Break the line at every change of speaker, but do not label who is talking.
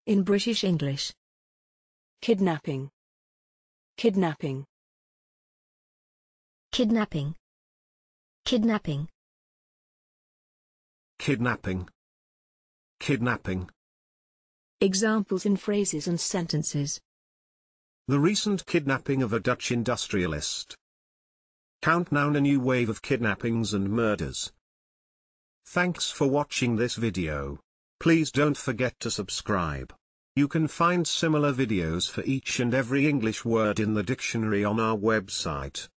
In British English.
Kidnapping. Kidnapping.
Kidnapping. Kidnapping.
Kidnapping. Kidnapping.
Examples in phrases and sentences.
The recent kidnapping of a Dutch industrialist. Countdown: a new wave of kidnappings and murders. Thanks for watching this video. Please don't forget to subscribe. You can find similar videos for each and every English word in the dictionary on our website.